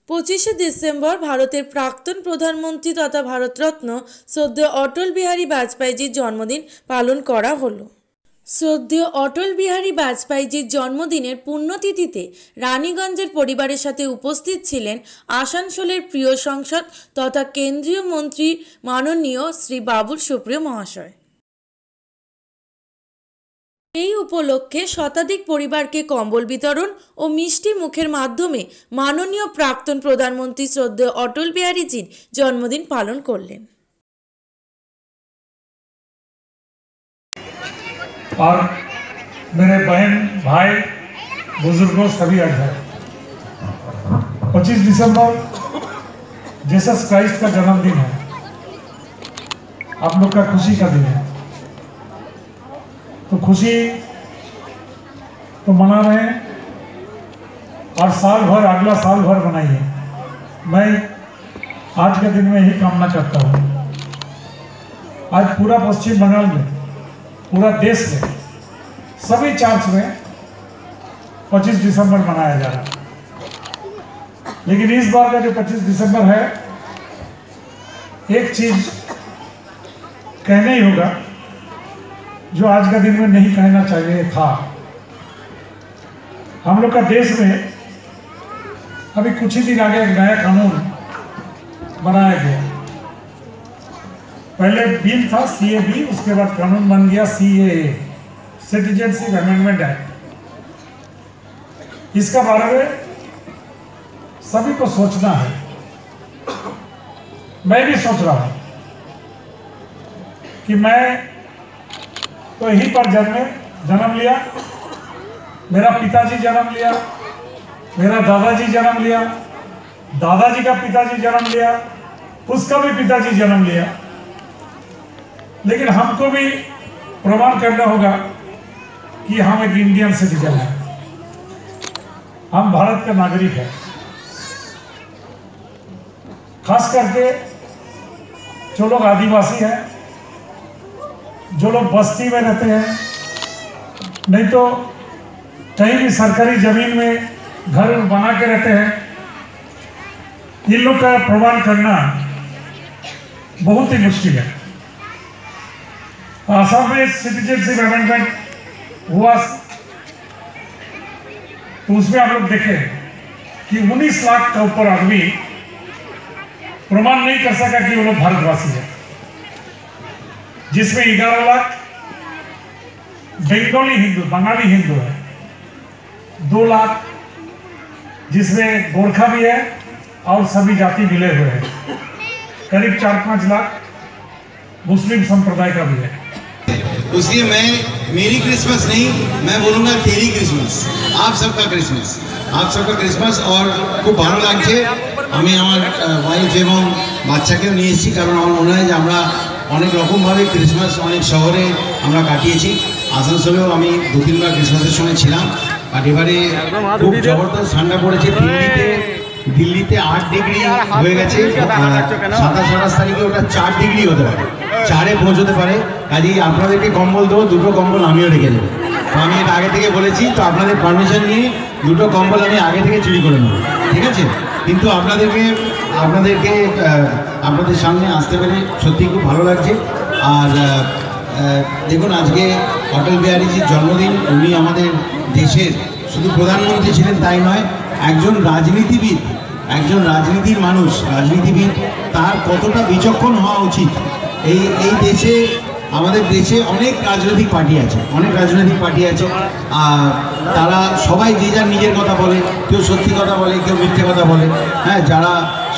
25শে December ভারতের প্রাক্তন প্রধানমন্ত্রী তথা ভারতরত্ন শ্রদ্ধেয় অটল বিহারী বাজপেয়ীজির জন্মদিন পালন করা হলো। শ্রদ্ধেয় অটল বিহারী বাজপেয়ীজির জন্মদিনের পুণ্যতিথিতে রানীগঞ্জের পরিবারের সাথে উপস্থিত ছিলেন আসানসোলের প্রিয় সংসদ তথা কেন্দ্রীয় মন্ত্রী মাননীয় শ্রী বাবুল সুপ্রিয় মহাশয়। এই উপলক্ষে শতাধিক পরিবারকে কম্বল বিতরণ ও মিষ্টি মুখের মাধ্যমে মাননীয় প্রাক্তন প্রধানমন্ত্রী শ্রদ্ধেয় অটল বিহারীজির জন্মদিন পালন করলেন। और मेरे बहन भाई बुजुर्गों सभी आज है 25 दिसंबर जीसस क्राइस्ट का जन्मदिन है। आप लोग का खुशी का दिन है, तो खुशी तो मना रहे हैं और साल भर अगला साल भर मनाइए। मैं आज के दिन में यही कामना करता हूँ। आज पूरा पश्चिम बंगाल में, पूरा देश में, सभी चर्च में 25 दिसंबर मनाया जा रहा है। लेकिन इस बार का जो 25 दिसंबर है, एक चीज कहना ही होगा जो आज का दिन में नहीं कहना चाहिए था। हम लोग का देश में अभी कुछ ही दिन आगे एक नया कानून बनाया गया। पहले बिल था CAB, उसके बाद कानून बन गया CAA, सिटीजनशिप अमेंडमेंट एक्ट। इसका बारे में सभी को सोचना है। मैं भी सोच रहा हूं कि मैं तो यहीं पर जन्म लिया, मेरा पिताजी जन्म लिया, मेरा दादाजी जन्म लिया, दादाजी का पिताजी जन्म लिया, उसका भी पिताजी जन्म लिया। लेकिन हमको भी प्रमाण करना होगा कि हम एक इंडियन सिटीजन हैं, हम भारत का नागरिक हैं। खास करके जो लोग आदिवासी हैं, जो लोग बस्ती में रहते हैं, नहीं तो कहीं भी सरकारी जमीन में घर बना के रहते हैं, इन लोग का प्रमाण करना बहुत ही मुश्किल है। असम में सिटीजनशिप अमेंडमेंट हुआ तो उसमें आप लोग देखें कि 19 लाख का ऊपर आदमी प्रमाण नहीं कर सका कि वो लोग भारतवासी है, जिसमें 11 लाख बंगाली हिंदू है, 2 लाख जिसमें गोरखा भी है और सभी जाति मिले हुए हैं, करीब 4-5 लाख मुस्लिम संप्रदाय का भी है। इसलिए मैं मेरी क्रिसमस नहीं, मैं बोलूँगा तेरी क्रिसमस, आप सबका क्रिसमस, आप सबका क्रिसमस। और खूब ভালো লাগছে, আমি আমার ওয়াইফ এবং বাচ্চাকেও নিয়ে এসেছি, কারণ আমার মনে হয় যে আমরা অনেক রকমভাবে ক্রিসমাস অনেক শহরে আমরা কাটিয়েছি। আসানসোলেও আমি 2-3 বার ক্রিসমাসের সময় ছিলাম, আর এবারে খুব জবরদস্ত ঠান্ডা পড়েছে। দিল্লিতে 8 ডিগ্রি হয়ে গেছে, 27-28 তারিখে ওটা 4 ডিগ্রি হতে পারে, 4-এ পৌঁছতে পারে। কাজেই আপনাদেরকে কম্বল দেবো, 2টো কম্বল আমিও রেখে দেবো। তো আমি এটা আগে থেকে বলেছি, তো আপনাদের পারমিশন নিয়ে 2টো কম্বল আমি আগে থেকে চুরি করে নেব, ঠিক আছে? কিন্তু আপনাদের সামনে আসতে পেরে সত্যি খুব ভালো লাগছে। আর দেখুন, আজকে অটল বিহারীজির জন্মদিন। উনি আমাদের দেশের শুধু প্রধানমন্ত্রী ছিলেন তাই নয়, একজন রাজনীতিবিদ, একজন রাজনীতির মানুষ, রাজনীতিবিদ। তার কতটা বিচক্ষণ হওয়া উচিত। এই দেশে, আমাদের দেশে অনেক রাজনৈতিক পার্টি আছে, আর তারা সবাই যে যার নিজের কথা বলে, কেউ সত্যি কথা বলে, কেউ মিথ্যে কথা বলে। হ্যাঁ, যারা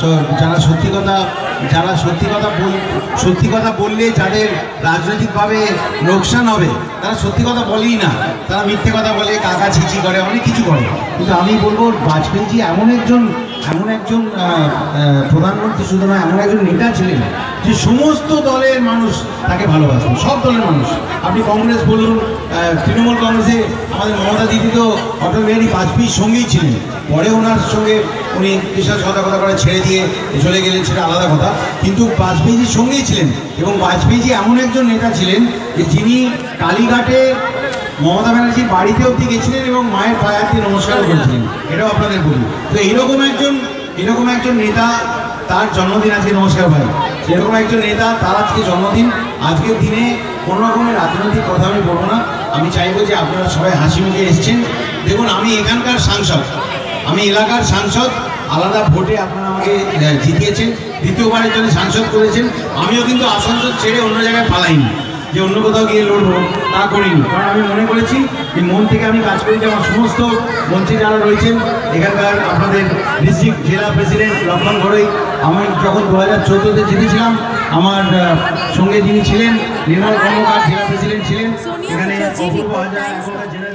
সত্যি কথা বললে যাদের রাজনৈতিকভাবে লোকসান হবে, তারা সত্যি কথা বলেই না, তারা মিথ্যে কথা বলে, কাকা ছিচি করে, অনেক কিছু করে। কিন্তু আমি বলবো, বাজপেয়ীজি এমন একজন প্রধানমন্ত্রী শুধু নয়, এমন একজন নেতা ছিলেন যে সমস্ত দলের মানুষ তাকে ভালোবাসতেন, সব দলের মানুষ। আপনি কংগ্রেস বলুন, তৃণমূল কংগ্রেসে আমাদের মমতা দিদি তো অটল বিহারী বাজপেয়ীর সঙ্গেই ছিলেন। পরে ওনার সঙ্গে উনি বিশ্বাসঘাতকতা করে ছেড়ে দিয়ে চলে গেলেন, সেটা আলাদা কথা, কিন্তু বাজপেয়ীজির সঙ্গেই ছিলেন। এবং বাজপেয়ীজি এমন একজন নেতা ছিলেন যে যিনি কালীঘাটে মমতা ব্যানার্জির বাড়িতে অবধি গেছিলেন এবং মায়ের পায়ে হাত দিয়ে নমস্কারও করেছিলেন, এটাও আপনাদের বলি। তো এইরকম একজন এরকম একজন নেতা, তার জন্মদিন আজকে, নমস্কার ভাই, এরকম একজন নেতা, তার আজকে জন্মদিন। আজকের দিনে কোনো রকমের রাজনৈতিক কথা আমি বলবো না, আমি চাইবো যে আপনারা সবাই হাসি মুখে এসেছেন। দেখুন, আমি এখানকার সাংসদ, আমি এলাকার সাংসদ, আলাদা ভোটে আপনারা আমাকে জিতিয়েছেন, দ্বিতীয়বারের জন্য সাংসদ করেছেন। আমিও কিন্তু আসানসোল ছেড়ে অন্য জায়গায় পালাইনি, যে অন্য কোথাও গিয়ে লড়বো, তা করিনি। কারণ আমি মনে করেছি যে মন থেকে আমি কাজ করি, যে আমার সমস্ত মন্ত্রী যারা রয়েছেন এখানকার, আপনাদের ডিস্ট্রিক্ট জেলা প্রেসিডেন্ট লক্ষণ ঘরোই, আমি যখন 2014-তে জিতেছিলাম, আমার সঙ্গে যিনি ছিলেন নির্মল কর্মকার জেলা প্রেসিডেন্ট ছিলেন, এখানে অপূর্ব হাজরা জেলা